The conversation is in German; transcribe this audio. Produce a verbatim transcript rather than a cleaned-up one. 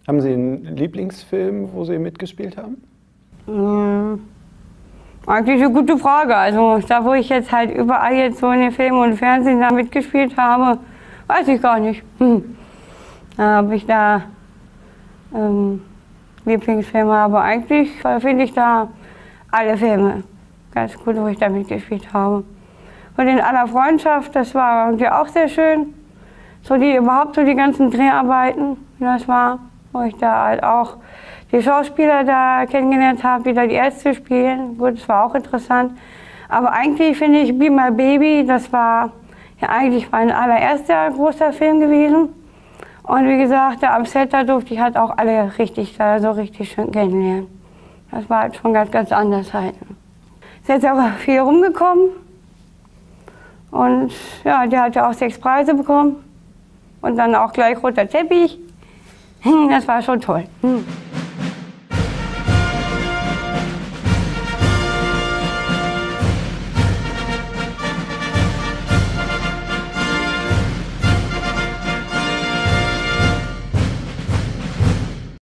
Haben Sie einen Lieblingsfilm, wo Sie mitgespielt haben? Hm, eigentlich eine gute Frage. Also da, wo ich jetzt halt überall jetzt so in den Filmen und Fernsehen da mitgespielt habe, weiß ich gar nicht. Hm. Da habe ich da ähm, Lieblingsfilme, aber eigentlich finde ich da alle Filme ganz gut, wo ich da mitgespielt habe. Und in aller Freundschaft, das war irgendwie auch sehr schön. So die überhaupt so die ganzen Dreharbeiten, das war, wo ich da halt auch die Schauspieler da kennengelernt habe, die da die Ärzte spielen. Gut, das war auch interessant. Aber eigentlich finde ich Be My Baby, das war ja eigentlich mein allererster großer Film gewesen. Und wie gesagt, da am Set, da durfte ich halt auch alle richtig, da so richtig schön kennenlernen. Das war halt schon ganz, ganz anders halt. Ist jetzt auch viel rumgekommen. Und ja, der hat ja auch sechs Preise bekommen. Und dann auch gleich roter Teppich. Das war schon toll. Hm.